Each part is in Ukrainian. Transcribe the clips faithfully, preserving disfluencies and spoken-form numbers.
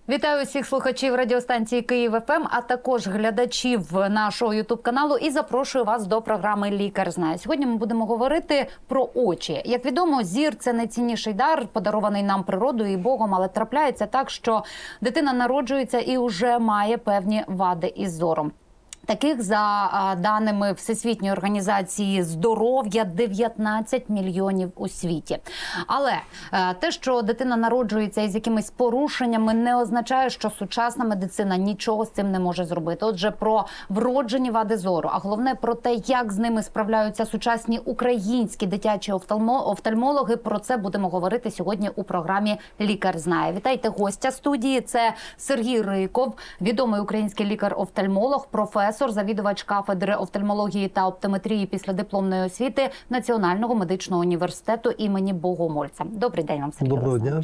Вітаю всіх слухачів радіостанції Київ еф ем, а також глядачів нашого ютуб-каналу і запрошую вас до програми «Лікар знає». Сьогодні ми будемо говорити про очі. Як відомо, зір – це найцінніший дар, подарований нам природою і Богом, але трапляється так, що дитина народжується і вже має певні вади із зором. Таких, за даними Всесвітньої організації здоров'я, дев'ятнадцять мільйонів у світі. Але те, що дитина народжується із якимись порушеннями, не означає, що сучасна медицина нічого з цим не може зробити. Отже, про вроджені вади зору, а головне про те, як з ними справляються сучасні українські дитячі офтальмологи, про це будемо говорити сьогодні у програмі «Лікар знає». Вітайте гостя студії. Це Сергій Риков, відомий український лікар-офтальмолог, професор, завідувач кафедри офтальмології та оптометрії післядипломної освіти Національного медичного університету імені Богомольця. Добрий день вам, Сергій Доброго дня.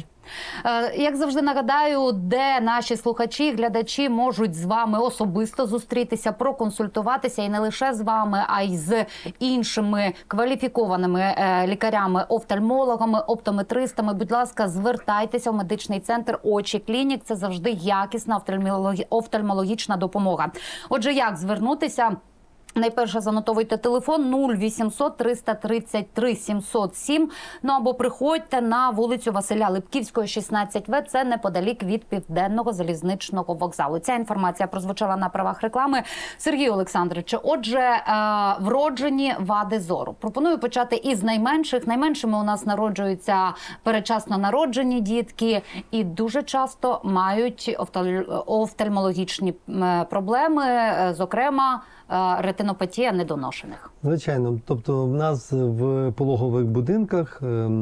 Як завжди нагадаю, де наші слухачі, глядачі можуть з вами особисто зустрітися, проконсультуватися і не лише з вами, а й з іншими кваліфікованими лікарями, офтальмологами, оптометристами. Будь ласка, звертайтеся в медичний центр «Очі Клінік». Це завжди якісна офтальмологічна допомога. Отже, як звернутися? Найперше, занотовуйте телефон нуль вісімсот триста тридцять три сімсот сім, ну або приходьте на вулицю Василя Липківського, шістнадцять В, це неподалік від Південного залізничного вокзалу. Ця інформація прозвучала на правах реклами. Сергію Олександровичу, отже, вроджені вади зору. Пропоную почати із найменших. Найменшими у нас народжуються передчасно народжені дітки і дуже часто мають офтальмологічні проблеми, зокрема, ретинопатія недоношених. Звичайно. Тобто в нас в пологових будинках,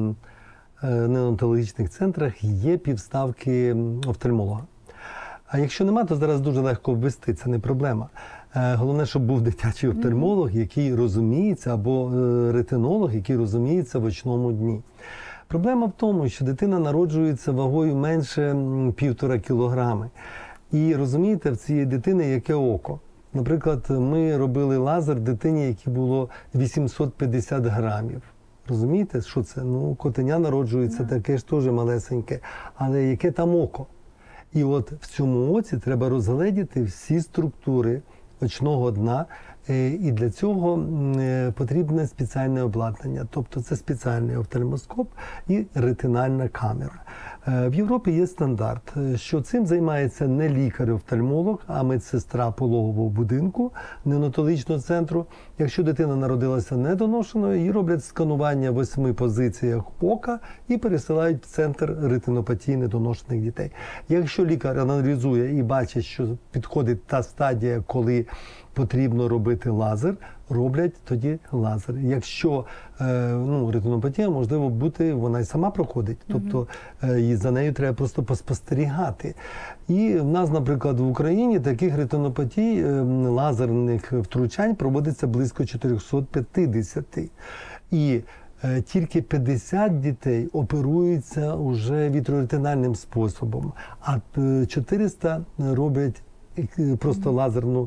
неонатологічних центрах є півставки офтальмолога. А якщо нема, то зараз дуже легко ввести, це не проблема. Головне, щоб був дитячий офтальмолог, який розуміється, або ретинолог, який розуміється в очному дні. Проблема в тому, що дитина народжується вагою менше півтора кілограми. І розумієте, в цієї дитини яке око. Наприклад, ми робили лазер дитині, якій було вісімсот п'ятдесят грамів. Розумієте, що це? Ну, котеня народжується, таке ж теж малесеньке. Але яке там око? І от в цьому оці треба розгледіти всі структури очного дна. І для цього потрібне спеціальне обладнання. Тобто це спеціальний офтальмоскоп і ретинальна камера. В Європі є стандарт, що цим займається не лікар-офтальмолог, а медсестра пологового будинку, неонатологічного центру. Якщо дитина народилася недоношеною, їй роблять сканування в восьми позиціях ока і пересилають в центр ретинопатії недоношених дітей. Якщо лікар аналізує і бачить, що підходить та стадія, коли потрібно робити лазер, роблять тоді лазер. Якщо ну, ретинопатія, можливо бути, вона й сама проходить. Тобто і за нею треба просто поспостерігати. І в нас, наприклад, в Україні таких ретинопатій, лазерних втручань проводиться близько чотирьохсот п'ятдесят. І тільки п'ятдесят дітей оперуються уже вітроретинальним способом, а чотириста роблять просто лазерну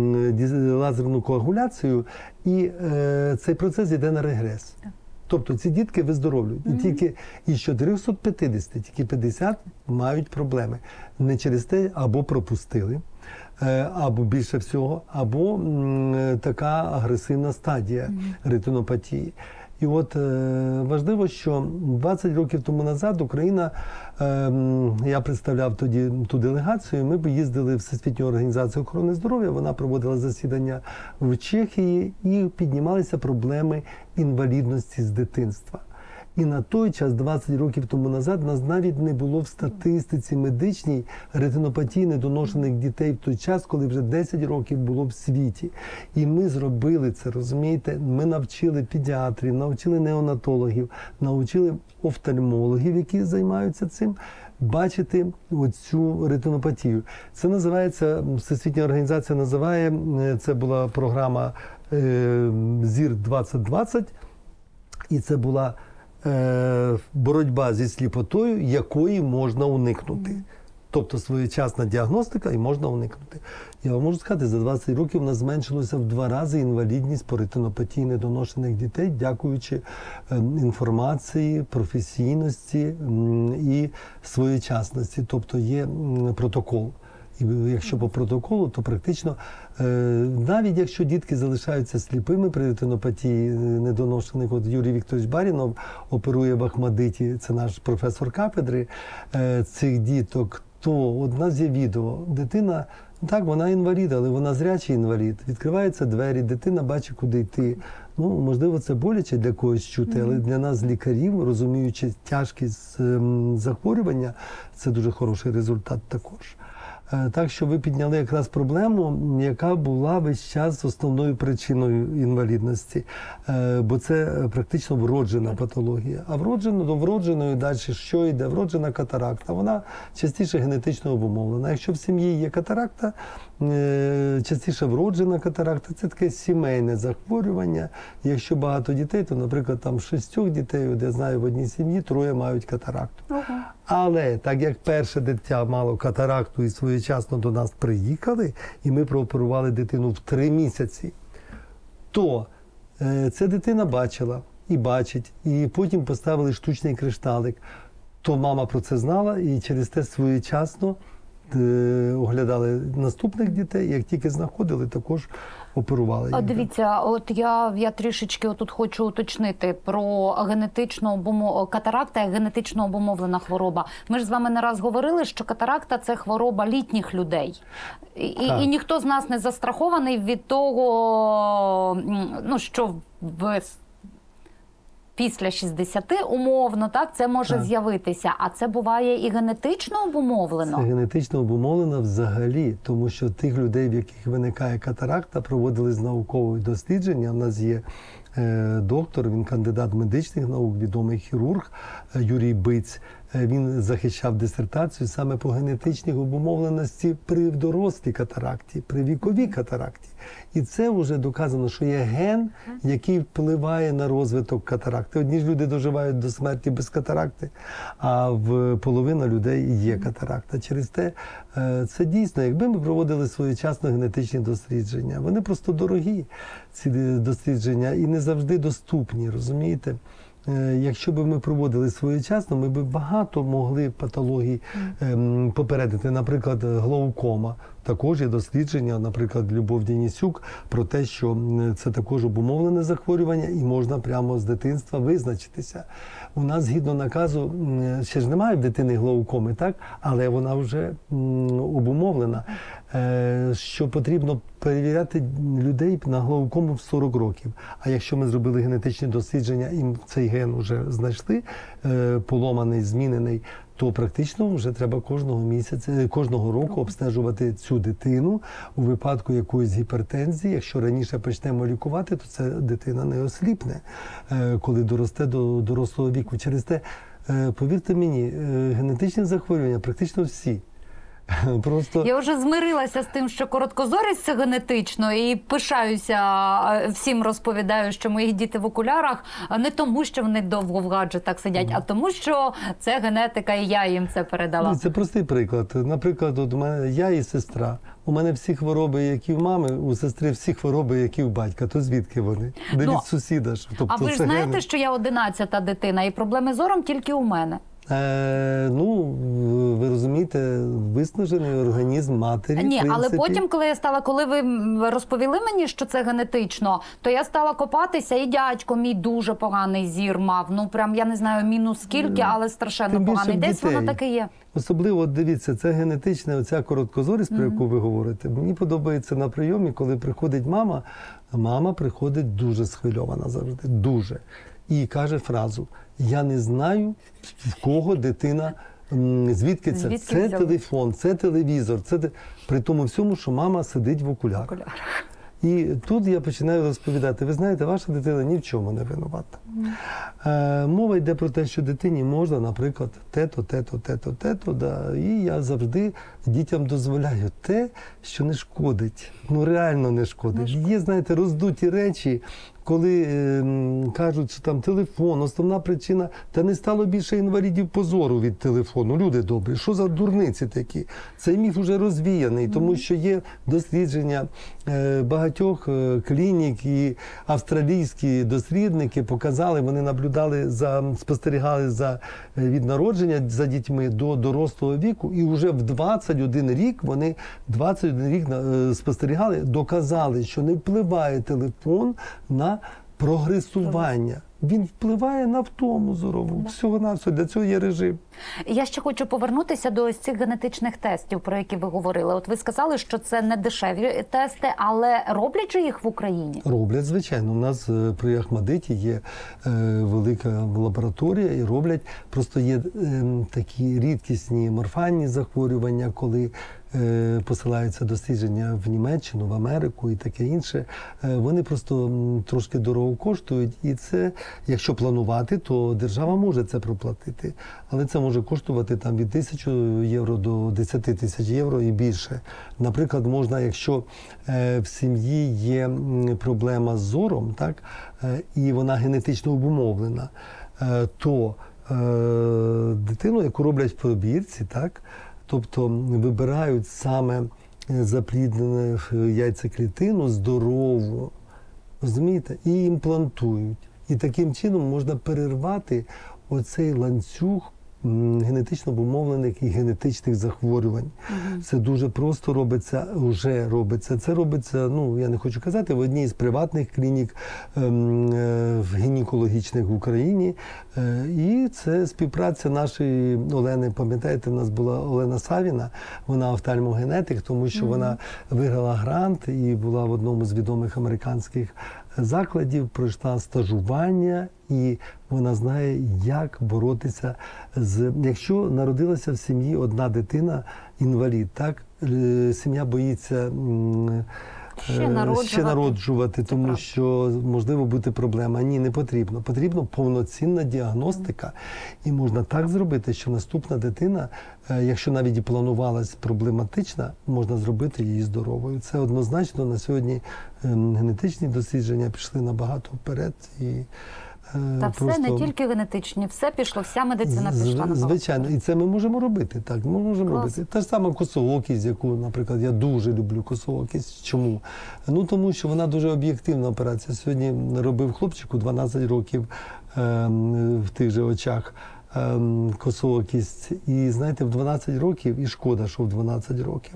лазерну коагуляцію, і е, цей процес йде на регрес. Тобто ці дітки виздоровлюють. Mm-hmm. І тільки із чотирьохсот п'ятдесят, тільки п'ятдесят мають проблеми. Не через те, або пропустили, е, або більше всього, або м, така агресивна стадія mm-hmm. ретинопатії. І от е, важливо, що двадцять років тому назад Україна, е, я представляв тоді ту делегацію, ми б їздили в Всесвітню організацію охорони здоров'я, вона проводила засідання в Чехії і піднімалися проблеми інвалідності з дитинства. І на той час, двадцять років тому назад, нас навіть не було в статистиці медичній ретинопатії недоношених дітей в той час, коли вже десять років було в світі. І ми зробили це, розумієте? Ми навчили педіатрів, навчили неонатологів, навчили офтальмологів, які займаються цим, бачити оцю ретинопатію. Це називається, Всесвітня організація називає, це була програма «Зір двадцять двадцять», і це була боротьба зі сліпотою, якої можна уникнути. Тобто своєчасна діагностика і можна уникнути. Я вам можу сказати, за двадцять років у нас зменшилося в два рази інвалідність по ретинопатії недоношених дітей, дякуючи інформації, професійності і своєчасності. Тобто є протокол. І якщо по протоколу, то практично, навіть якщо дітки залишаються сліпими при ретинопатії недоношених, от Юрій Вікторович Барінов оперує в Ахмадиті, це наш професор кафедри цих діток, то от у нас є відео. Дитина, так, вона інвалід, але вона зрячий інвалід. Відкриваються двері, дитина бачить, куди йти. Ну, можливо, це боляче для когось чути, але для нас, лікарів, розуміючи тяжкість захворювання, це дуже хороший результат також. Так що ви підняли якраз проблему, яка була весь час основною причиною інвалідності, бо це практично вроджена патологія. А вроджено, до вродженої далі що йде? Вроджена катаракта. Вона частіше генетично обумовлена. Якщо в сім'ї є катаракта, частіше вроджена катаракта, це таке сімейне захворювання. Якщо багато дітей, то, наприклад, там шістьох дітей, де я знаю, в одній сім'ї троє мають катаракту. Ага. Але так як перше дитя мало катаракту і своєчасно до нас приїхали, і ми прооперували дитину в три місяці, то е, ця дитина бачила і бачить, і потім поставили штучний кришталик. То мама про це знала і через те своєчасно е, оглядали наступних дітей, як тільки знаходили, також оперували. А дивіться, от я, я трішечки отут хочу уточнити про генетично обумов... катаракта як генетично обумовлена хвороба. Ми ж з вами не раз говорили, що катаракта – це хвороба літніх людей. І, і ніхто з нас не застрахований від того, ну, що в... після шістдесяти, умовно, так, це може так з'явитися. А це буває і генетично обумовлено? Це генетично обумовлено взагалі, тому що тих людей, в яких виникає катаракта, проводились наукові дослідження. У нас є е, доктор, він кандидат медичних наук, відомий хірург е, Юрій Биць. Він захищав дисертацію саме по генетичній обумовленості при дорослій катаракті, при віковій катаракті. І це вже доказано, що є ген, який впливає на розвиток катаракти. Одні ж люди доживають до смерті без катаракти, а в половина людей є катаракта. Через те, це дійсно, якби ми проводили своєчасно генетичні дослідження, вони просто дорогі, ці дослідження, і не завжди доступні, розумієте? Якщо б ми проводили своєчасно, ми б багато могли патологій ем, попередити. Наприклад, глаукома. Також є дослідження, наприклад, Любов Денисюк, про те, що це також обумовлене захворювання і можна прямо з дитинства визначитися. У нас, згідно наказу, ще ж немає в дитини глаукоми, так? Але вона вже м, обумовлена, е, що потрібно перевіряти людей на глаукому в сорок років. А якщо ми зробили генетичні дослідження і цей ген вже знайшли, е, поломаний, змінений, то практично вже треба кожного місяця, кожного року обстежувати цю дитину у випадку якоїсь гіпертензії. Якщо раніше почнемо лікувати, то ця дитина не осліпне, коли доросте до дорослого віку. Через те, повірте мені, генетичні захворювання практично всі. Просто... Я вже змирилася з тим, що короткозорість це генетично, і пишаюся, всім розповідаю, що мої діти в окулярах не тому, що вони довго в гаджетах сидять, а тому, що це генетика, і я їм це передала. Це простий приклад. Наприклад, от у мене я і сестра. У мене всі хвороби, які в мами, у сестри всі хвороби, які в батька. То звідки вони? Де ну, від сусіда ж. Тобто, а ви ж знаєте, гени... що я одинадцята дитина, і проблеми з зором тільки у мене. Е, ну, ви розумієте, виснажений організм матері. Ні, але потім, коли я стала, коли ви розповіли мені, що це генетично, то я стала копатися, і дядько мій дуже поганий зір мав. Ну, прям, я не знаю, мінус скільки, але страшенно поганий. Десь воно таке є. Особливо, от дивіться, це генетична оця короткозорість, про яку ви говорите. Мені подобається на прийомі, коли приходить мама, мама приходить дуже схвильована завжди, дуже. І каже фразу: я не знаю, в кого дитина, звідки це. Звідки це взяли? Телефон, це телевізор, це при тому всьому, що мама сидить в окулярах. окулярах. І тут я починаю розповідати: ви знаєте, ваша дитина ні в чому не винувата. Mm. Е, мова йде про те, що дитині можна, наприклад, те-то, те-то, те-то, те-то, да. І я завжди дітям дозволяю те, що не шкодить. Ну, реально не шкодить. Не шкодить. Є, знаєте, роздуті речі, коли е, кажуть, що там телефон, основна причина, та не стало більше інвалідів по зору від телефону. Люди добрі, що за дурниці такі? Цей міф вже розвіяний, тому що є дослідження е, багатьох е, клінік, і австралійські дослідники показали, вони наблюдали, за, спостерігали за, е, від народження за дітьми до дорослого віку, і вже в двадцять один рік вони двадцять один рік е, спостерігали, доказали, що не впливає телефон на прогресування. Він впливає на втому зорову. Всього-навсього. Для цього є режим. Я ще хочу повернутися до ось цих генетичних тестів, про які ви говорили. От ви сказали, що це не дешеві тести, але роблять же їх в Україні? Роблять, звичайно. У нас е, при Ахмадиті є е, велика лабораторія і роблять. Просто є е, такі рідкісні морфальні захворювання, коли е, посилаються дослідження в Німеччину, в Америку і таке інше. Е, вони просто м, трошки дорого коштують. І це, якщо планувати, то держава може це проплатити. Але це може коштувати там від тисячі євро до десяти тисяч євро і більше. Наприклад, можна, якщо е, в сім'ї є проблема з зором, так, е, і вона генетично обумовлена, е, то е, дитину, яку роблять в пробірці, так, тобто вибирають саме запліднену яйцеклітину здорову, розумієте, і імплантують. І таким чином можна перервати оцей ланцюг генетично обумовлених і генетичних захворювань. Uh-huh. Це дуже просто робиться, вже робиться. Це робиться, ну, я не хочу казати, в одній з приватних клінік ем, е, гінекологічних в Україні. Е, і це співпраця нашої Олени, пам'ятаєте, в нас була Олена Савіна, вона офтальмогенетик, тому що uh-huh. вона виграла грант і була в одному з відомих американських закладів, пройшла стажування, і вона знає, як боротися з... Якщо народилася в сім'ї одна дитина, інвалід, так, сім'я боїться ще народжувати, ще народжувати тому що, можливо, буде проблема. Ні, не потрібно. Потрібна повноцінна діагностика. І можна так зробити, що наступна дитина, якщо навіть і планувалась проблематична, можна зробити її здоровою. Це однозначно. На сьогодні генетичні дослідження пішли набагато вперед. І Та просто... все, не тільки генетичні, все пішло, вся медицина пішла на звичайно, і це ми можемо робити. Так, ми можемо Клас. робити. Та ж сама косоокість, яку, наприклад, я дуже люблю косоокість. Чому? Ну, тому що вона дуже об'єктивна операція. Сьогодні робив хлопчику дванадцять років е, в тих же очах е, косоокість. І, знаєте, в дванадцять років, і шкода, що в дванадцять років.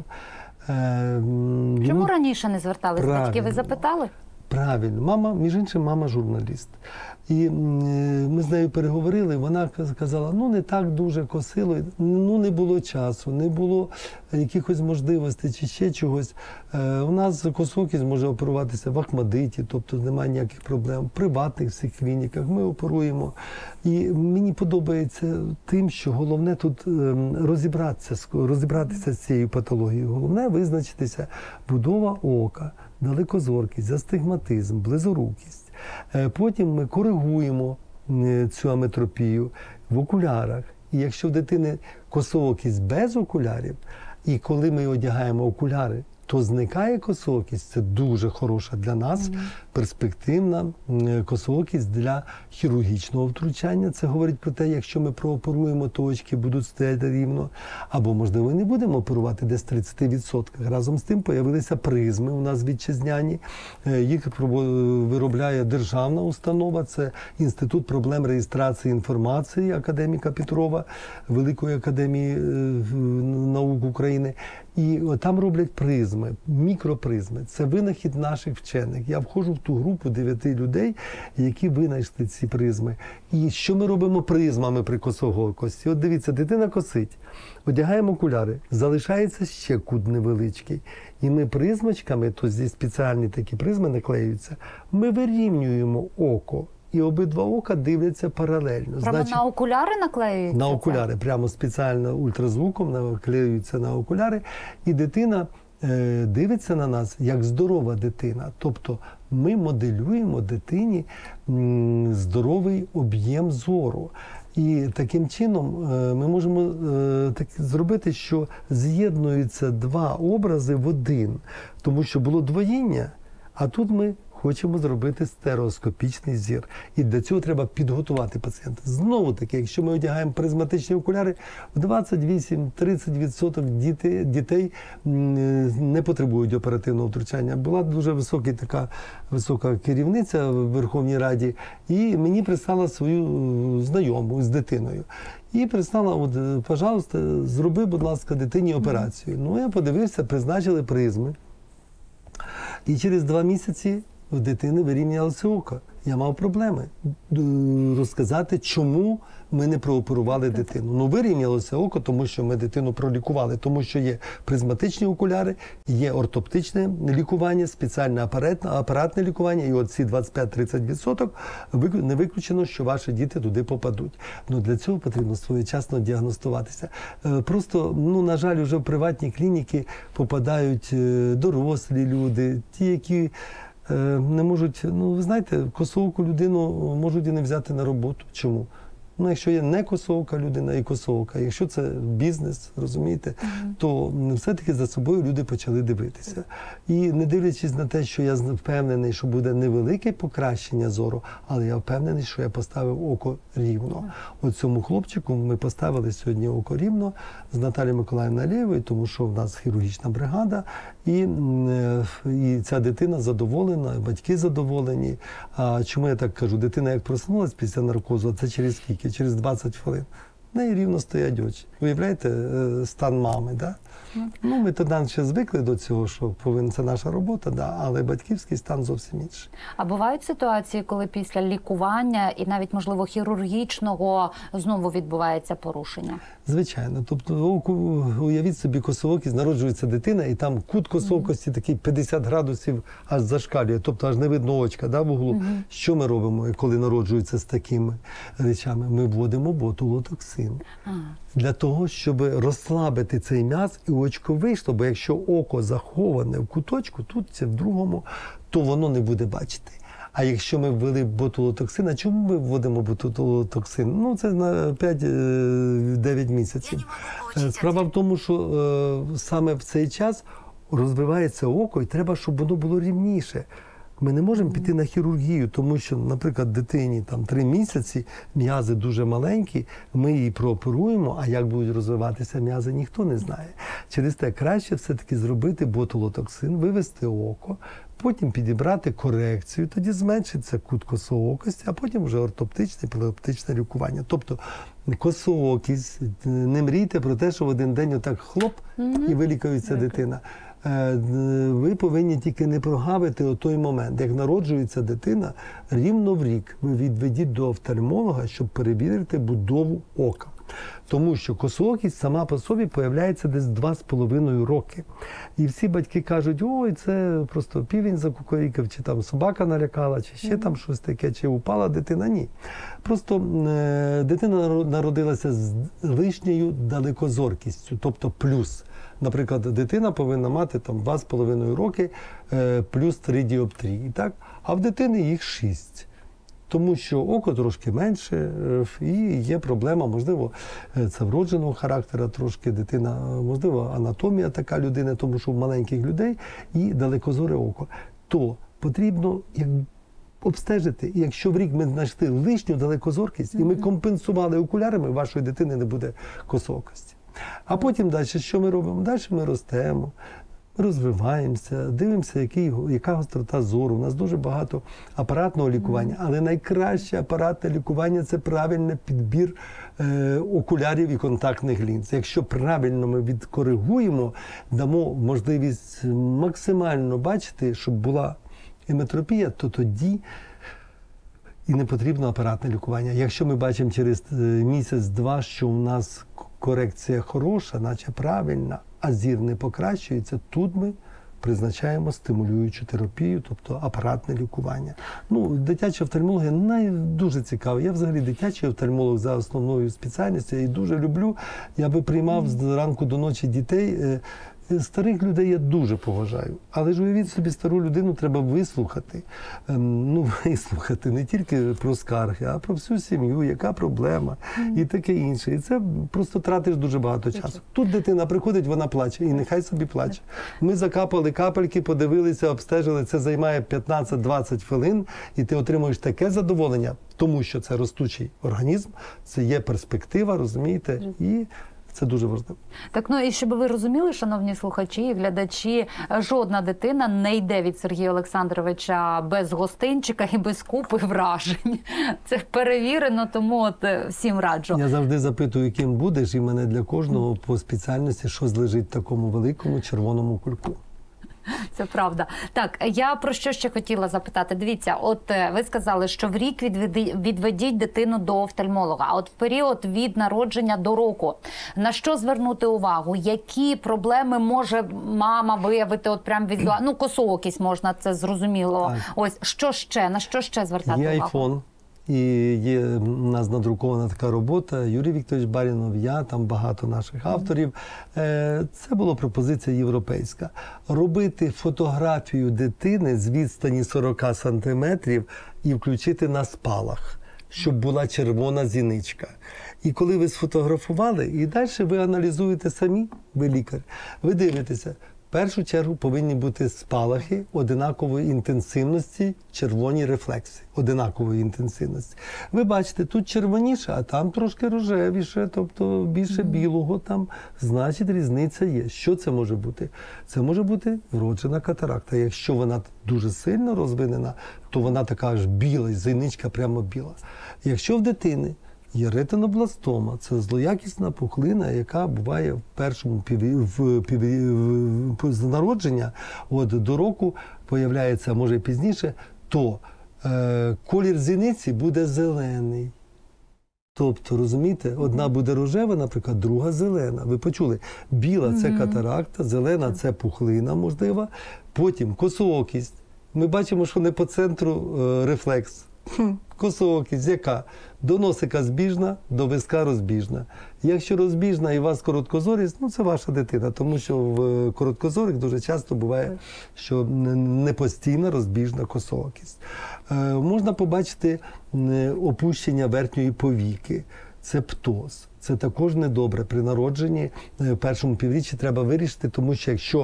Е, Чому ну, раніше не звертались батьки? Ви запитали? Правильно. Мама, між іншим, мама журналіст. І ми з нею переговорили, вона сказала, ну не так дуже косило, ну не було часу, не було якихось можливостей чи ще чогось. У нас косоокість може оперуватися в Ахмадиті, тобто немає ніяких проблем. В приватних всіх клініках ми оперуємо. І мені подобається тим, що головне тут розібратися, розібратися з цією патологією. Головне визначитися будова ока, далекозоркість, астигматизм, близорукість. Потім ми коригуємо цю аметропію в окулярах. І якщо в дитини косоокість без окулярів, і коли ми одягаємо окуляри, то зникає косоокість. Це дуже хороша для нас, mm-hmm. перспективна косоокість для хірургічного втручання. Це говорить про те, якщо ми прооперуємо, то очки будуть стояти рівно. Або, можливо, не будемо оперувати десь тридцять відсотків. Разом з тим появилися призми у нас вітчизняні. Їх виробляє державна установа. Це Інститут проблем реєстрації інформації академіка Петрова, Великої академії наук України. І там роблять призми, мікропризми. Це винахід наших вчених. Я входжу в ту групу дев'яти людей, які винайшли ці призми. І що ми робимо призмами при косоокості? От дивіться, дитина косить, одягаємо окуляри, залишається ще кут невеличкий. І ми призмочками, то зі спеціальні такі призми наклеюються, ми вирівнюємо око. І обидва ока дивляться паралельно. Прямо Значить, на окуляри наклеюються? На окуляри. Це? Прямо спеціально ультразвуком наклеюються на окуляри. І дитина е, дивиться на нас як здорова дитина. Тобто ми моделюємо дитині м, здоровий об'єм зору. І таким чином е, ми можемо е, так зробити, що з'єднуються два образи в один. Тому що було двоїння, а тут ми хочемо зробити стереоскопічний зір. І для цього треба підготувати пацієнта. Знову таки, якщо ми одягаємо призматичні окуляри, в двадцять вісім - тридцять відсотків дітей, дітей не потребують оперативного втручання. Була дуже висока така висока керівниця в Верховній Раді, і мені прислала свою знайому з дитиною. І прислала, от, пожалуйста, зроби, будь ласка, дитині операцію. Ну, я подивився, призначили призми. І через два місяці в дитини вирівнялося око. Я мав проблеми розказати, чому ми не прооперували дитину. Ну, вирівнялося око, тому що ми дитину пролікували, тому що є призматичні окуляри, є ортоптичне лікування, спеціальне апаратне, апаратне лікування, і от ці двадцять п'ять - тридцять відсотків не виключено, що ваші діти туди попадуть. Ну, для цього потрібно своєчасно діагностуватися. Просто, ну, на жаль, вже в приватні клініки попадають дорослі люди, ті, які не можуть, ну, ви знаєте, косооку людину можуть і не взяти на роботу. Чому? Ну, якщо є не косоока людина і косоока, якщо це бізнес, розумієте, mm-hmm. то все-таки за собою люди почали дивитися. І не дивлячись на те, що я впевнений, що буде невелике покращення зору, але я впевнений, що я поставив око рівно. Mm-hmm. От цьому хлопчику ми поставили сьогодні око рівно з Наталією Миколаївною Алєєвою, тому що в нас хірургічна бригада, і, і ця дитина задоволена, батьки задоволені. А чому я так кажу? Дитина як проснулась після наркозу, це через скільки? Через двадцять хвилин. В неї рівно стоять очі. Уявляєте, стан мами, да? Ну, ми тоді ще звикли до цього, що повинна, це наша робота, да, але батьківський стан зовсім інший. А бувають ситуації, коли після лікування і навіть, можливо, хірургічного знову відбувається порушення? Звичайно. Тобто, уявіть собі, косоокість, народжується дитина, і там кут косоокості mm-hmm. такий п'ятдесят градусів аж зашкалює, тобто аж не видно очка, да, в углу. Mm-hmm. Що ми робимо, коли народжуються з такими речами? Ми вводимо ботулотоксин. Ah. Для того, щоб розслабити цей м'яз і очко вийшло, бо якщо око заховане в куточку, тут це в другому, то воно не буде бачити. А якщо ми ввели ботулотоксин, а чому ми вводимо ботулотоксин? Ну, це на п'ять-дев'ять місяців. Справа в тому, що е, саме в цей час розвивається око, і треба, щоб воно було рівніше. Ми не можемо піти на хірургію, тому що, наприклад, дитині там три місяці, м'язи дуже маленькі, ми її прооперуємо, а як будуть розвиватися м'язи, ніхто не знає. Через те краще все-таки зробити ботулотоксин, вивести око, потім підібрати корекцію, тоді зменшиться кут косоокості, а потім вже ортоптичне, поліоптичне лікування. Тобто косоокість, не мрійте про те, що в один день отак хлоп і вилікується дитина. Ви повинні тільки не прогавити о той момент, як народжується дитина, рівно в рік ви відведіть до офтальмолога, щоб перевірити будову ока. Тому що косоокість сама по собі появляється десь два з половиною роки. І всі батьки кажуть, ой, це просто півень закукурікав, чи там собака налякала, чи ще mm-hmm. там щось таке, чи упала дитина. Ні. Просто е, дитина народилася з лишньою далекозоркістю, тобто плюс. Наприклад, дитина повинна мати там два з половиною роки е, плюс три діоптрії, так? А в дитини їх шість. Тому що око трошки менше, е, і є проблема, можливо, це вродженого характеру трошки дитина, можливо, анатомія така людини, тому що в маленьких людей і далекозоре око. То потрібно як, обстежити, і якщо в рік ми знайшли лишню далекозоркість, mm-hmm. і ми компенсували окулярами, у вашої дитини не буде косоокості. А потім далі, що ми робимо? Далі ми ростемо, розвиваємося, дивимося, який, яка гострота зору. У нас дуже багато апаратного лікування, але найкраще апаратне лікування – це правильний підбір е, окулярів і контактних лінз. Якщо правильно ми відкоригуємо, дамо можливість максимально бачити, щоб була еметропія, то тоді і не потрібно апаратне лікування. Якщо ми бачимо через місяць-два, що у нас корекція хороша, наче правильна, а зір не покращується, тут ми призначаємо стимулюючу терапію, тобто апаратне лікування. Ну, дитяча офтальмологія най... дуже цікава. Я взагалі дитячий офтальмолог за основною спеціальністю, я її дуже люблю. Я би приймав з ранку до ночі дітей. Старих людей я дуже поважаю, але ж уявіть собі, стару людину треба вислухати. Ну, вислухати не тільки про скарги, а про всю сім'ю, яка проблема і таке інше. І це просто тратиш дуже багато часу. Тут дитина приходить, вона плаче, і нехай собі плаче. Ми закапали капельки, подивилися, обстежили, це займає п'ятнадцять-двадцять хвилин, і ти отримуєш таке задоволення, тому що це ростучий організм, це є перспектива, розумієте, і це дуже важливо. Так, ну і щоб ви розуміли, шановні слухачі і глядачі, жодна дитина не йде від Сергія Олександровича без гостинчика і без купи вражень. Це перевірено, тому от всім раджу. Я завжди запитую, ким будеш, і мене для кожного по спеціальності щось лежить в такому великому червоному кульку. Це правда. Так, я про що ще хотіла запитати. Дивіться, от ви сказали, що в рік відведи, відведіть дитину до офтальмолога. А от в період від народження до року, на що звернути увагу? Які проблеми може мама виявити от прям від... Ну, косоокість можна, це зрозуміло. Так. Ось, що ще? На що ще звертати є увагу? айфон. І є у нас надрукована така робота, Юрій Вікторович Барінов, я, там багато наших авторів. Це була пропозиція європейська. Робити фотографію дитини з відстані сорок сантиметрів і включити на спалах, щоб була червона зіничка. І коли ви сфотографували, і далі ви аналізуєте самі, ви лікар, ви дивитеся, в першу чергу повинні бути спалахи одинакової інтенсивності, червоні рефлекси одинакової інтенсивності. Ви бачите, тут червоніше, а там трошки рожевіше, тобто більше білого там, значить різниця є. Що це може бути? Це може бути вроджена катаракта. Якщо вона дуже сильно розвинена, то вона така аж біла, зіничка прямо біла. Якщо в дитини є ретинобластома, це злоякісна пухлина, яка буває в першому піві, в піві, в, з народження, от до року появляється, може і пізніше, то е, колір зіниці буде зелений. Тобто, розумієте, одна буде рожева, наприклад, друга зелена. Ви почули? Біла – це катаракта, зелена – це пухлина, можливо. Потім косоокість. Ми бачимо, що не по центру е, рефлекс. Косоокість, яка? До носика збіжна, до виска розбіжна. Якщо розбіжна і у вас короткозорість, ну це ваша дитина, тому що в короткозорих дуже часто буває, що не постійна розбіжна косоокість. Е, можна побачити опущення верхньої повіки, це птоз. Це також недобре. При народженні в першому півріччі треба вирішити, тому що якщо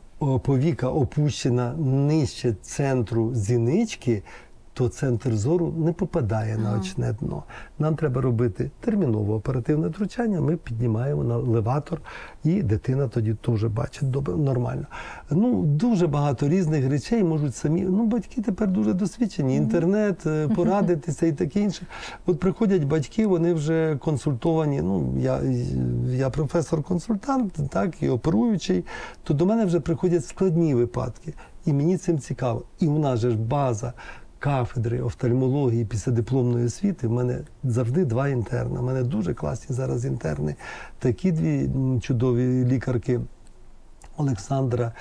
повіка опущена нижче центру зінички, то центр зору не попадає на очне дно. Нам треба робити термінове оперативне втручання, ми піднімаємо на елеватор, і дитина тоді теж бачить добре, нормально. Ну, дуже багато різних речей можуть самі, ну, батьки тепер дуже досвідчені, інтернет, порадитися і таке інше. От приходять батьки, вони вже консультовані, ну, я, я професор-консультант, так, і оперуючий, то до мене вже приходять складні випадки. І мені цим цікаво. І у нас же ж база кафедри офтальмології післядипломної освіти, в мене завжди два інтерна. У мене дуже класні зараз інтерни. Такі дві чудові лікарки, Олександра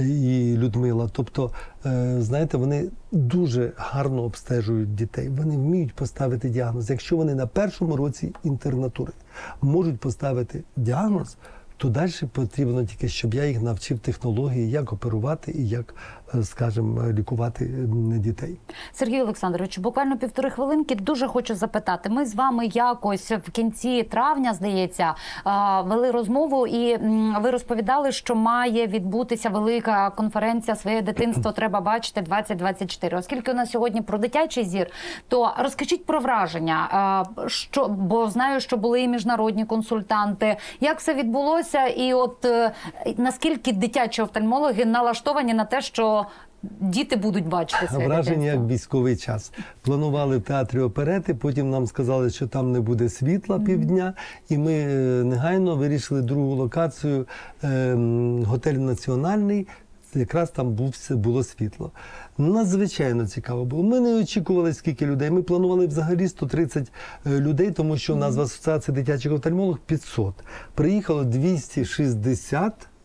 і Людмила. Тобто, знаєте, вони дуже гарно обстежують дітей. Вони вміють поставити діагноз. Якщо вони на першому році інтернатури можуть поставити діагноз, то далі потрібно тільки, щоб я їх навчив технології, як оперувати і як, скажімо, лікувати дітей. Сергій Олександрович, буквально півтори хвилинки, дуже хочу запитати. Ми з вами якось в кінці травня, здається, вели розмову, і ви розповідали, що має відбутися велика конференція «Своє дитинство треба бачити двадцять двадцять чотири». Оскільки у нас сьогодні про дитячий зір, то розкажіть про враження, що, бо знаю, що були і міжнародні консультанти. Як все відбулося? І от наскільки дитячі офтальмологи налаштовані на те, що діти будуть бачити своє враження дитинство? як військовий час. Планували в театрі оперети, потім нам сказали, що там не буде світла mm-hmm. півдня, і ми негайно вирішили другу локацію, е, готель «Національний», якраз там був, було світло. Надзвичайно цікаво було. Ми не очікували, скільки людей. Ми планували взагалі сто тридцять людей, тому що у нас в Асоціації дитячих офтальмологів п'ятсот. Приїхало двісті шістдесят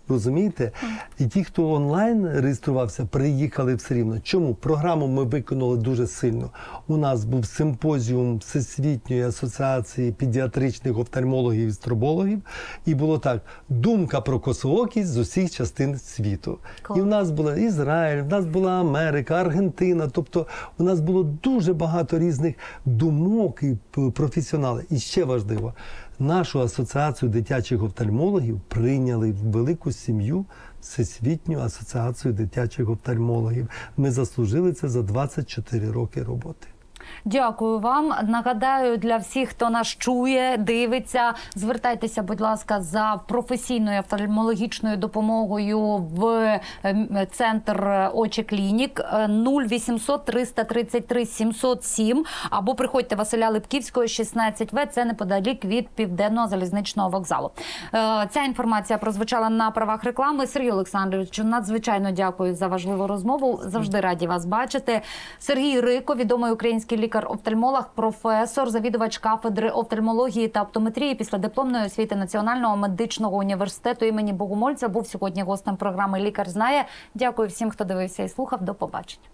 Розумієте? І ті, хто онлайн реєструвався, приїхали все рівно. Чому? Програму ми виконали дуже сильно. У нас був симпозіум Всесвітньої асоціації педіатричних офтальмологів і стробологів. І було так, думка про косоокість з усіх частин світу. Клас. І в нас була Ізраїль, в нас була Америка, Аргентина. Тобто у нас було дуже багато різних думок і професіоналів. І ще важливо, нашу асоціацію дитячих офтальмологів прийняли в велику сім'ю Всесвітню асоціацію дитячих офтальмологів. Ми заслужили це за двадцять чотири роки роботи. Дякую вам. Нагадаю, для всіх, хто нас чує, дивиться, звертайтеся, будь ласка, за професійною офтальмологічною допомогою в центр «Очі Клінік» нуль вісімсот триста тридцять три сімсот сім або приходьте Василя Липківського, шістнадцять В, це неподалік від Південного залізничного вокзалу. Ця інформація прозвучала на правах реклами. Сергію Олександровичу, надзвичайно дякую за важливу розмову. Завжди раді вас бачити. Сергій Рико, відомий український лікар-офтальмолог, професор, завідувач кафедри офтальмології та оптометрії післядипломної освіти Національного медичного університету імені Богомольця, був сьогодні гостем програми «Лікар знає». Дякую всім, хто дивився і слухав. До побачення.